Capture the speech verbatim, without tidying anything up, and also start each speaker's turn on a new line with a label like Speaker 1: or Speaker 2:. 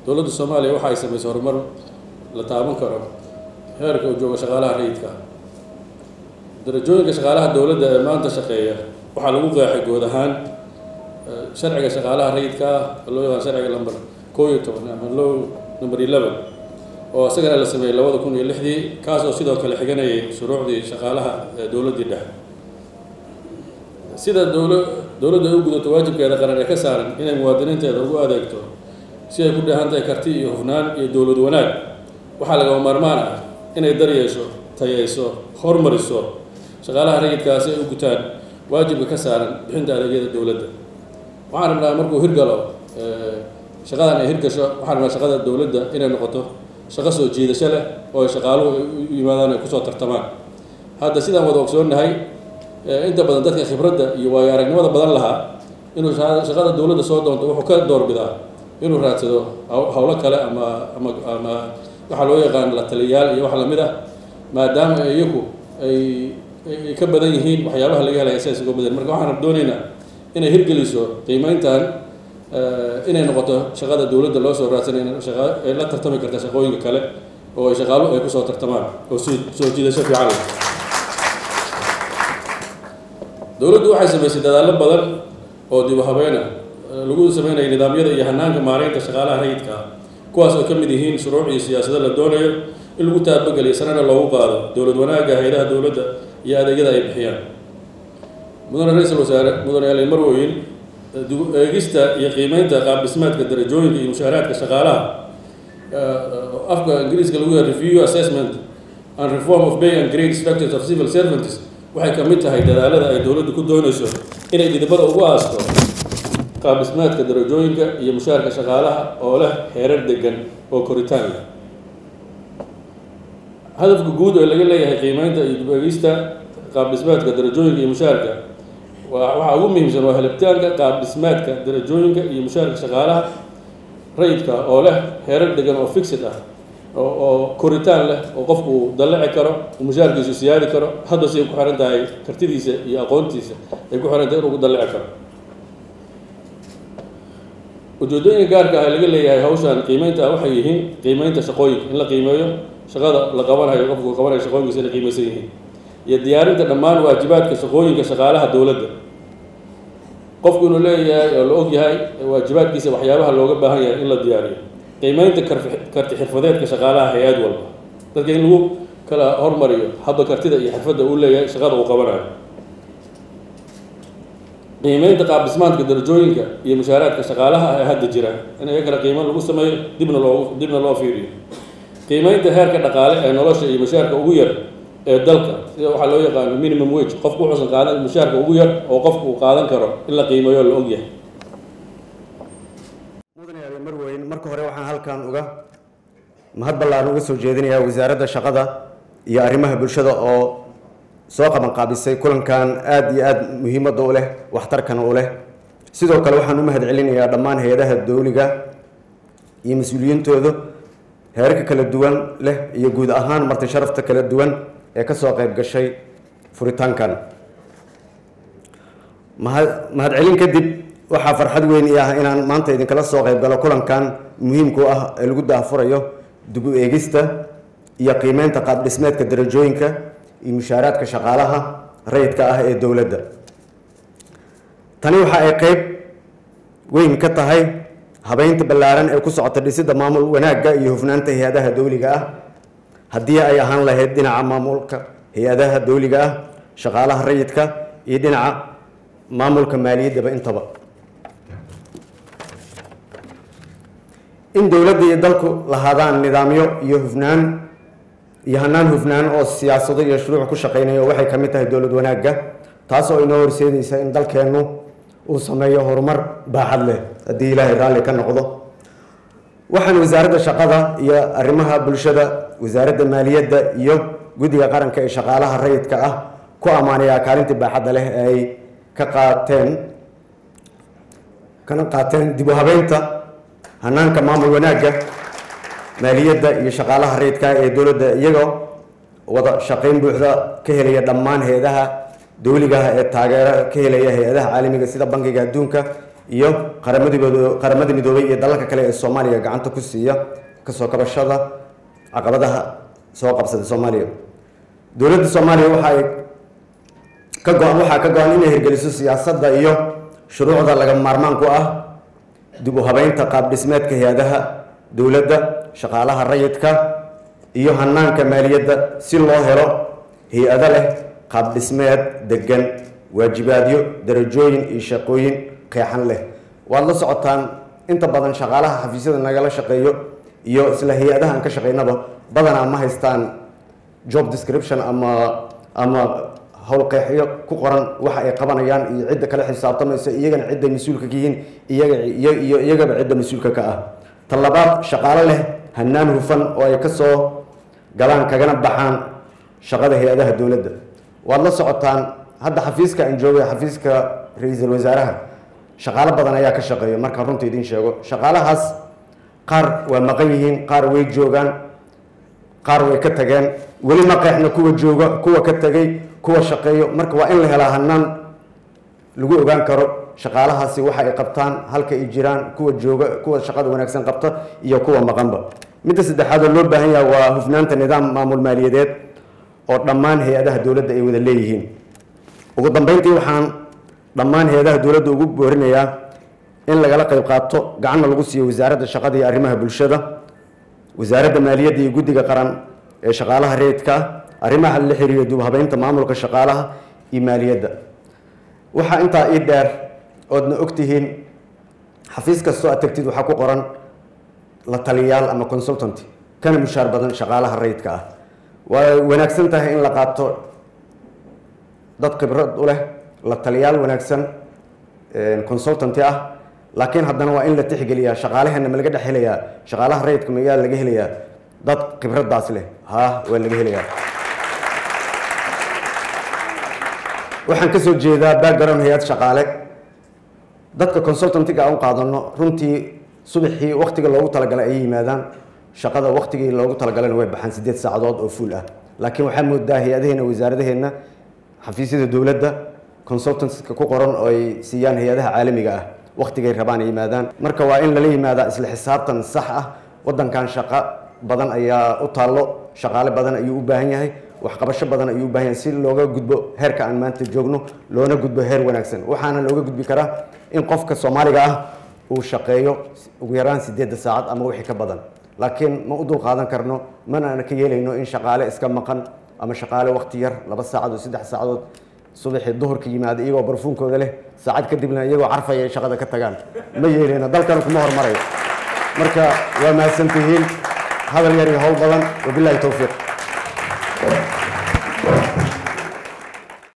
Speaker 1: dowladda Soomaaliya waxa ay sameysay horumar la taaban karo heerka uu joogo shaqaalaha rayidka darajooyinka shaqaalaha dowladda ee maanta shaqeeya waxaa lagu qeexay guud ahaan sharciga shaqaalaha rayidka loo yaqaan sharciga lambar kow iyo toban ama loo number eleven oo asagana la sameeyay labada kun iyo lixdii kaas oo sidoo kale xiganayay shuruucdii shaqaalaha dowladda dhexe sida dowladda u gudato waajibkeeda qaran ee ka saaran inay muwaadiniinteeda ugu adeegto si ay ku dheehan tahay karti iyo hufnaan iyo dowlad wanaag waxaa lagama maarmaan ah inay daryeesho tayeyso horumariso shaqaalaha rayidkaa si ay u gutaan waajibka ka saaran bixinta adeegyada dowladda waxaan rabnaa markuu hirgalo shaqadan ay hirgasho waxaan rabnaa shaqada dowladda inay noqoto shaqo soo jiidasho leh oo ay shaqaaluhu u yimaadaan ay kusoo tartamaan hadda sidaan wada ogsoonnahay inta badan dadka khibradda iyo waayo aragnimada badan lahaa inuu shaqada dowladda soo doonto wuxuu ka doorbidaa inuu raadsado howlo kale ama ama ama waxaa loo yaqaan la taliyayaal iyo wax lamid ah maadaama iyagu ay ay ka badan yihiin waxyaabaha laga helaya sidaas uga badan marka waxaan doonaynaa inay hirgeliso qiimeyntan inay noqoto shaqada dowladda loo soo raadsanay shaqa ay la tartami karta shaqooyinka kale oo ay shaqaaluhu ay kusoo tartamaan oo soo jiidasho fiican leh dowladdu waxay samaysay dadaallo badan oo dib u habeyn ah lagu sameynaya nidaamyada iyo hanaanka maareynta shaqaalaha rayidka ah kuwaas oo ka mid yihiin shuruuc iyo siyaasado la doonayo in lagu taabageliyo sanana loogu qaado dowlad wanaagga hay'adaha dowladda iyo adeegyada ay bixiyaan mudane ra-iisul wasaare mudane ali marweyn dib u eegista iyo qiimeynta qaab dhismeedka darajooyinka iyo mushaaraadka shaqaalaha afka ingiriiska lagu yahay review assessment and reform of pay and grade structures of civil servants waxay ka mid tahay dadaalada ay dowladdu ku doonayso inay dhidibada ugu aasto qaab dhismeedka darajooyinka iyo mushaarka shaqaalaha oo leh heerar degan oo koritaan leh hadafka guud ee laga leeyahay qiimeynta iyo dib u eegista qaab dhismeedka darajooyinka iyo mushaarka waxaa ugu muhiimsan waa helitaanka qaab dhismeedka darajooyinka iyo mushaarka shaqaalaha rayidka oo leh heerar degan oo fixed ah oo koritaan leh oo qofku uu dallaci karo mushaarkiisu siyaadi karo hadda si ay ku xiran tahay kartidiisa iyo aqoontiisa ay ku xiran tahay inuu ku dallaci karo ujeedooyinka gaarka ah laga leeyahay hawshan qiimeynta waxay yihiin qiimeynta shaqooyinka in la qiimeeyo shaqada la qabanayo qofku qabanayo shaqooyinkiisa inay qiimeysan yihiin iyo diyaarinta dhammaan waajibaadka shaqooyinka shaqaalaha dowladda qofku inuu leeyahay oo la og yahay waajibaadkiisa waxyaabaha looga baahan yahay in la diyaariyo qiimeynta karti xirfadeedka shaqaalaha hay-ad walba dadka in lagu kala hormariyo habba kartida iyo xirfadda uu leeyahay shaqada uu qabanayo qiimeynta qaab dhismaadka darajooyinka iyo mushaaraadka shaqaalaha ee hadda jira in iyagana qiimo lagu sameeyo dibna loo dibna loo fiiriyo qiimeynta heerka dhaqaale ee nolosha iyo mushaarka ugu yar ee dalka sida waxaa loo yaqaano minimum wage qofku wuxuusan qaadan mushaarka ugu yar oo qofku uu qaadan karo in la qiimeeyo la og yahay
Speaker 2: mudane ali marweyn marka hore waxaan halkan uga mahad ballaaran uga soo jeedinayaa wasaaradda shaqada iyo arrimaha bulshada oo soo qaban qaabisay kulankan aad iyo aad muhiimadda u leh waxtarkana u leh sidoo kale waxaan u mahad celinayaa dhammaan hay-adaha dowliga iyo mas-uuliyiintooda heerarka kala duwan leh iyo guud ahaan marti sharafta kala duwan ee ka soo qayb gashay furitaankan mahad mahadcelin kadib waxaa farxad weyn i ah inaan maanta idinkala soo qayb galo kulankan muhiimku ah ee lagu daahfurayo dib u eegista iyo qiimeynta qaab dhismeedka darajooyinka iyo mushaaraadka shaqaalaha rayidka ah ee dowladda tani waxa ay qayb weyn ka tahay habeynta ballaaran ee ku socota dhisidda maamul wanaagga iyo hufnaanta hay-adaha dowliga ah haddii ay ahaan lahayd dhinaca maamulka hay-adaha dowliga ah shaqaalaha rayidka iyo dhinaca maamulka maaliyaddaba intaba in dowladda iyo dalku lahaadaan nidaamyo iyo hufnaan iyo hanaan hufnaan oo siyaasado iyo shuruuc ku shaqeynaya waxay ka mid tahay dowlad wanaagga taas oo inoo horseedaysa in dalkeennu uu sameeyo horumar baaxad leh haddii ilaahay raalli ka noqdo waxaan wasaaradda shaqada iyo arrimaha bulshada wasaaradda maaliyadda iyo guddiga qaranka ee shaqaalaha rayidka ah ku ammaanayaa kaalintii baaxadda leh ee ay ka qaateen kana qaateen dib u habeynta hanaanka maamul wanaagga maaliyadda iyo shaqaalaha rayidka ee dowladda iyagoo wada shaqayn buuxda ka helaya dhammaan hay-adaha dowligaha ee taageero ka helaya hay-adaha caalamiga sida bankiga adduunka iyo qaramadii qaramada midoobay iyo dalalka kale ee Soomaaliya gacanta ku siiya ka soo kabashada caqabadaha soo qabsada Soomaaliya dowladda Soomaaliya waxa ay ka go'an waxa ka go'an inay hirgeliso siyaasadda iyo shuruucda laga maarmaan ku ah dib u habeynta qaab dhismeedka hay'adaha dowladda shaqaalaha rayidka iyo hanaanka maaliyadda si loo helo hay'ado leh qaab dhismeed degan waajibaadyo darajooyin iyo shaqooyin qeexan leh waad la socotaan inta badan shaqaalaha xafiisyada nagala shaqeeyo iyo isla hay'adaha aan ka shaqeynaba badanaa ma haystaan job description ama ama hawl qeexiyo ku qoran waxa ay qabanayaan iyo cidda kale xisaabtamaysa iyagana cidda mas'uulka ka yihiin iyaga iyo iyagaba cidda mas'uulka ka ah talabaad shaqaale leh hanaan hufan oo ay ka soo galaan kagana baxaan shaqada hay'adaha dowladda waad la socotaan hadda xafiiska aan joogay xafiiska ra'iisul wasaaraha shaqaale badan ayaa ka shaqeeya marka runtii idin sheego shaqaalahaas qaar waa maqan yihiin qaar way joogaan qaar way ka tageen weli ma qeexna kuwa jooga kuwa ka tagay kuwa shaqeeyo marka waa in la helaa hanaan lagu ogaan karo shaqaalahaasi waxa ay qabtaan halka ay jiraan kuwa jooga kuwa shaqada wanaagsan qabta iyo kuwa maqanba midda saddexaad oo loo baahan yahay waa hufnaanta nidaam maamul maaliyadeed oo dhammaan hay'adaha dowladda ay wada leeyihiin ugu dambeyntii waxaan dhammaan hay'adaha dowladda ugu boorinayaa in lagala qayb qaato gacanna lagu siiyo wasaaradda shaqada iyo arrimaha bulshada wasaaradda maaliyadda iyo guddiga qaran ee shaqaalaha rayidka arrimaha la xiriira dib u habeynta maamulka shaqaalaha iyo maaliyadda waxaa intaa ii dheer oodna ogtihiin xafiis kastoo aad tagtid waxaa ku qoran la taliyaal ama consultant kana mushaar badan shaqaalaha rayidka ah waa wanaagsan tahay in la qaato dad khibrad u leh la taliyaal wanaagsan consultant ah laakiin haddana waa in la tixgeliyaa shaqaalaheena ma laga dhex helayaa shaqaalaha rayidka mayaa laga helayaa dad khibradaas leh haa waa laga helayaa waxaan ka soo jeedaa background hay'ad shaqaale dadka consultantiga aan qaadano runtii subaxii waqtiga loogu talagalay ay yimaadaan shaqada waqtigii loogu talagalay way baxaan sideed saacadood oo full ah laakiin waxaa moodaa hay'adaheena wasaaradaheena xafiisyada dowladda consultantska ku qoran oo ay siiyaan hay'adaha caalamiga ah waqtigay rabaan ay yimaadaan marka waa in lala yimaadaa isla xisaabtan sax ah wadankan shaqo badan ayaa u taallo shaqaale badan ayuu u baahan yahay waxqabasho badan ayuu u baahan yahay si looga gudbo heerka aan maanta joogno loona gudbo heer wanaagsan waxaana looga gudbi karaa in qofka Soomaaliga ah uu shaqeeyo ugu yaraan sideed saacad ama wixii ka badan laakiin ma u dul qaadan karno mana ka yeelayno in shaqaale iska maqan ama shaqaale waqti yar laba saacadood saddex saacadood subaxii duhurka yimaada iyagoo barfuunkooda leh saacad kadibna iyagoo carfaya ay shaqada ka tagaan ma yeelayno dalkan kuma hormarayo marka waa mahadsantihiin hadal yar iyo hawl badan wabillahi tawfiiq